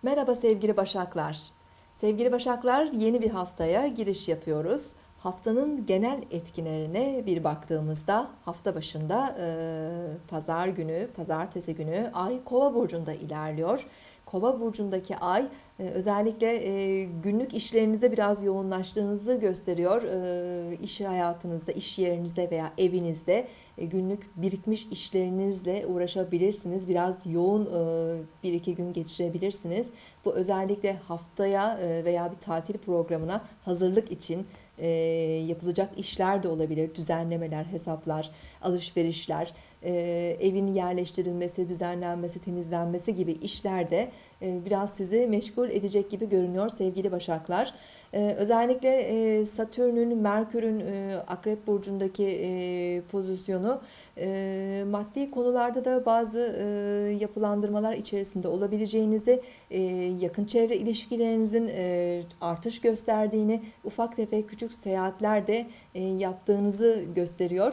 Merhaba sevgili Başaklar. Sevgili Başaklar, yeni bir haftaya giriş yapıyoruz. Haftanın genel etkilerine bir baktığımızda hafta başında pazar günü, pazartesi günü Ay Kova burcunda ilerliyor. Kova burcundaki Ay özellikle günlük işlerinizde biraz yoğunlaştığınızı gösteriyor. İş hayatınızda, iş yerinizde veya evinizde günlük birikmiş işlerinizle uğraşabilirsiniz. Biraz yoğun bir iki gün geçirebilirsiniz. Bu özellikle haftaya veya bir tatil programına hazırlık için yapılacak işler de olabilir. Düzenlemeler, hesaplar, alışverişler, evin yerleştirilmesi, düzenlenmesi, temizlenmesi gibi işlerde biraz sizi meşgul edecek gibi görünüyor sevgili Başaklar. Özellikle Satürn'ün, Merkür'ün Akrep Burcu'ndaki pozisyonu maddi konularda da bazı yapılandırmalar içerisinde olabileceğinizi, yakın çevre ilişkilerinizin artış gösterdiğini, ufak tefek küçük seyahatler de yaptığınızı gösteriyor.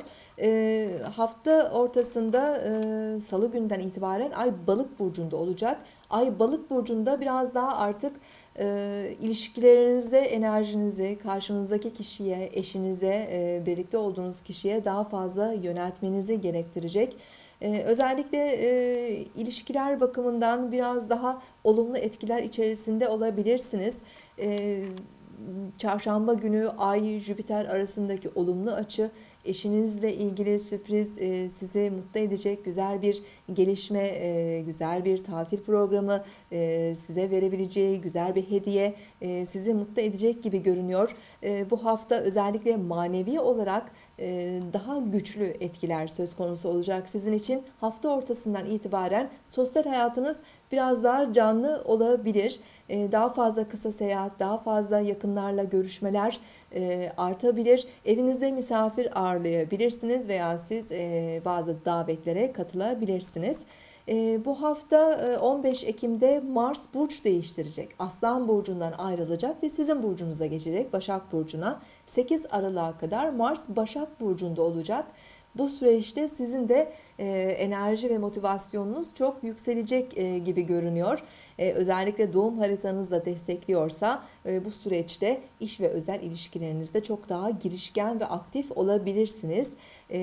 Hafta ortasında Salı günden itibaren Ay Balık burcunda olacak. Ay Balık burcunda biraz daha artık ilişkilerinizde enerjinizi karşınızdaki kişiye, eşinize, birlikte olduğunuz kişiye daha fazla yöneltmenizi gerektirecek. Özellikle ilişkiler bakımından biraz daha olumlu etkiler içerisinde olabilirsiniz. E, Çarşamba günü Ay Jüpiter arasındaki olumlu açı eşinizle ilgili sürpriz, sizi mutlu edecek güzel bir gelişme, güzel bir tatil programı, size verebileceği güzel bir hediye sizi mutlu edecek gibi görünüyor. Bu hafta özellikle manevi olarak daha güçlü etkiler söz konusu olacak sizin için. Hafta ortasından itibaren sosyal hayatınız biraz daha canlı olabilir. Daha fazla kısa seyahat, daha fazla yakınlarla görüşmeler artabilir. Evinizde misafir ağırlayabilirsiniz veya siz bazı davetlere katılabilirsiniz. Bu hafta 15 Ekim'de Mars burç değiştirecek. Aslan burcundan ayrılacak ve sizin burcunuza geçecek, Başak burcuna. 8 Aralık'a kadar Mars Başak burcunda olacak. Bu süreçte sizin de enerji ve motivasyonunuz çok yükselecek gibi görünüyor. Özellikle doğum haritanız da destekliyorsa bu süreçte iş ve özel ilişkilerinizde çok daha girişken ve aktif olabilirsiniz.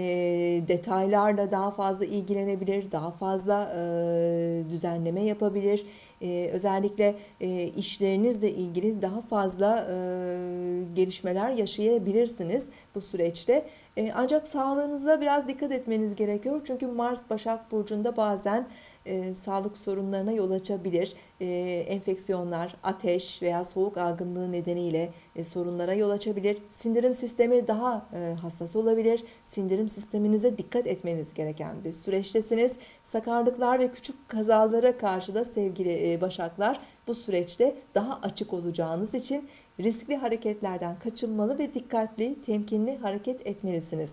Detaylarla daha fazla ilgilenebilir, daha fazla düzenleme yapabilir. Özellikle işlerinizle ilgili daha fazla gelişmeler yaşayabilirsiniz bu süreçte. Ancak sağlığınıza biraz dikkat etmeniz gerekiyor. Çünkü Mars Başak Burcu'nda bazen sağlık sorunlarına yol açabilir. Enfeksiyonlar, ateş veya soğuk algınlığı nedeniyle sorunlara yol açabilir. Sindirim sistemi daha hassas olabilir. Sindirim sisteminize dikkat etmeniz gereken bir süreçtesiniz. Sakarlıklar ve küçük kazalara karşı da sevgili Başaklar bu süreçte daha açık olacağınız için riskli hareketlerden kaçınmalı ve dikkatli, temkinli hareket etmelisiniz.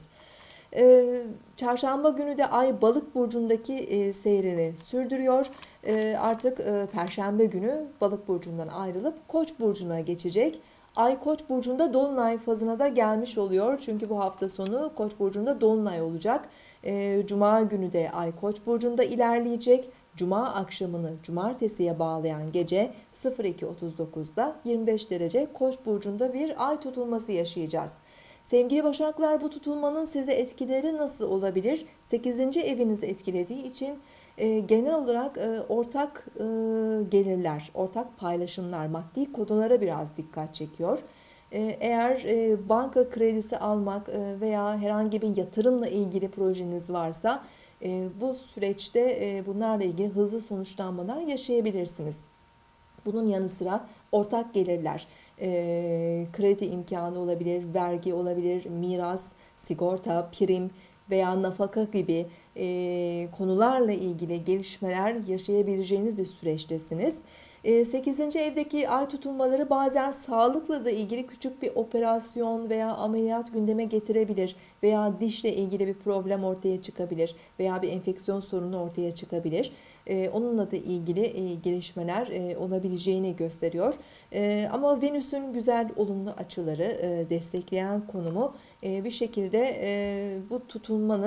Çarşamba günü de Ay Balık burcundaki seyrini sürdürüyor. Artık Perşembe günü Balık burcundan ayrılıp Koç burcuna geçecek. Ay Koç burcunda dolunay fazına da gelmiş oluyor. Çünkü bu hafta sonu Koç burcunda dolunay olacak. Cuma günü de Ay Koç burcunda ilerleyecek. Cuma akşamını cumartesiye bağlayan gece 02.39'da 25 derece Koç burcunda bir ay tutulması yaşayacağız. Sevgili Başaklar, bu tutulmanın size etkileri nasıl olabilir? 8. evinizi etkilediği için genel olarak ortak gelirler, ortak paylaşımlar, maddi konulara biraz dikkat çekiyor. Eğer banka kredisi almak veya herhangi bir yatırımla ilgili projeniz varsa bu süreçte bunlarla ilgili hızlı sonuçlanmalar yaşayabilirsiniz. Bunun yanı sıra ortak gelirler, kredi imkanı olabilir, vergi olabilir, miras, sigorta, prim veya nafaka gibi konularla ilgili gelişmeler yaşayabileceğiniz bir süreçtesiniz. 8. evdeki ay tutulmaları bazen sağlıkla da ilgili küçük bir operasyon veya ameliyat gündeme getirebilir veya dişle ilgili bir problem ortaya çıkabilir veya bir enfeksiyon sorunu ortaya çıkabilir. Onunla da ilgili gelişmeler olabileceğini gösteriyor. Ama Venüs'ün güzel olumlu açıları destekleyen konumu bir şekilde bu tutulmanın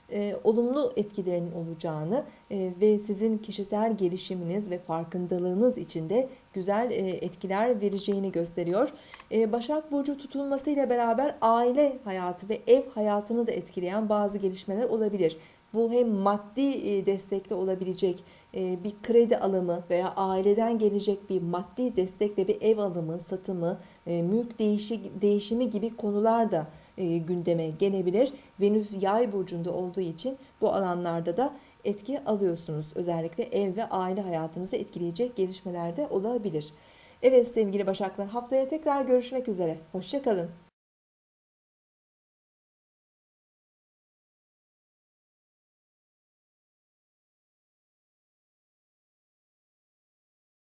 olumlu etkilerinin olacağını ve sizin kişisel gelişiminiz ve farkındalığınız için de güzel etkiler vereceğini gösteriyor. Başak Burcu tutulmasıyla beraber aile hayatı ve ev hayatını da etkileyen bazı gelişmeler olabilir. Bu hem maddi destekle olabilecek bir kredi alımı veya aileden gelecek bir maddi destekle bir ev alımı, satımı, mülk değişimi gibi konular da gündeme gelebilir. Venüs Yay burcunda olduğu için bu alanlarda da etki alıyorsunuz. Özellikle ev ve aile hayatınızı etkileyecek gelişmeler de olabilir. Evet sevgili Başaklar, haftaya tekrar görüşmek üzere. Hoşça kalın.